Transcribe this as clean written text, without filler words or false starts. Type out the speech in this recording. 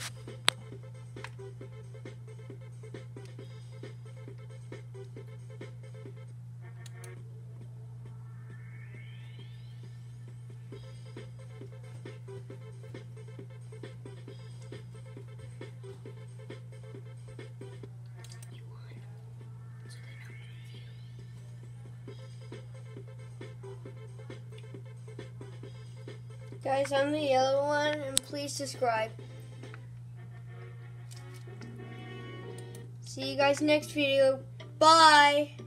Guys, I'm the yellow one, and please subscribe. See you guys next video. Bye!